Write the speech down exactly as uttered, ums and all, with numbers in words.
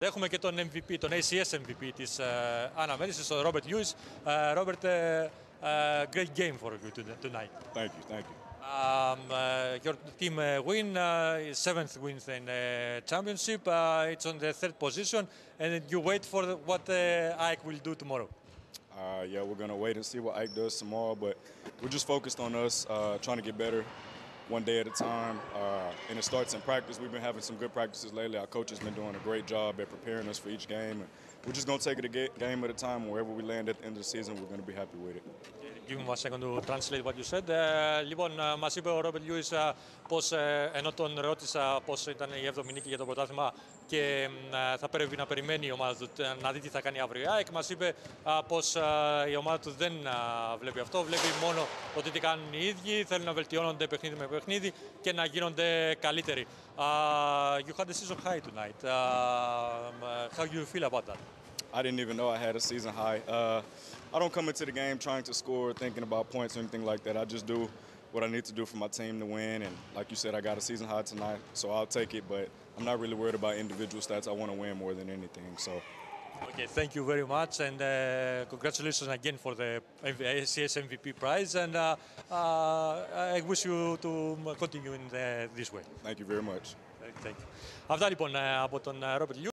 Έχουμε και τον εμ βι πι, τον έι σι ες εμ βι πι της uh, αναμέτρησης, τον Robert Lewis. Uh, Robert, uh, uh, great game for you tonight. Thank you, thank you. Um, uh, your team uh, win, uh, seventh win in the championship. Uh, it's on the third position, and you wait for the, what uh, Ike will do tomorrow. Uh, yeah, we're gonna wait and see what Ike does tomorrow, but we're just focused on us uh, trying to get better one day at a time. Uh, and it starts in practice. We've been having some good practices lately. Our coach has been doing a great job at preparing us for each game. And we're just gonna take it a game at a time. Wherever we land at the end of the season, we're gonna be happy with it. Give me one second to translate what you said. Uh, λοιπόν, uh, μας είπε ο Ρόμπερτ Λιούις uh, πως, uh, ενώ τον ρώτησα πως ήταν η έβδομη νίκη για το πρωτάθλημα και uh, θα πρέπει να περιμένει η ομάδα του uh, να δει τι θα κάνει αύριο η ΑΕΚ, μας είπε uh, πως uh, η ομάδα του δεν uh, βλέπει αυτό, βλέπει μόνο ότι τι κάνουν οι ίδιοι, θέλουν να βελτιώνονται παιχνίδι με παιχνίδι και να γίνονται καλύτεροι. Uh, you had a season high tonight. Uh, how do you feel about that? I didn't even know I had a season high. Uh, I don't come into the game trying to score, thinking about points or anything like that. I just do what I need to do for my team to win. And like you said, I got a season high tonight, so I'll take it. But I'm not really worried about individual stats. I want to win more than anything. So. Okay, thank you very much, and uh, congratulations again for the έι σι ες εμ βι πι prize. And uh, uh, I wish you to continue in the, this way. Thank you very much. Thank you. Αυτά λοιπόν από τον Robert Lewis.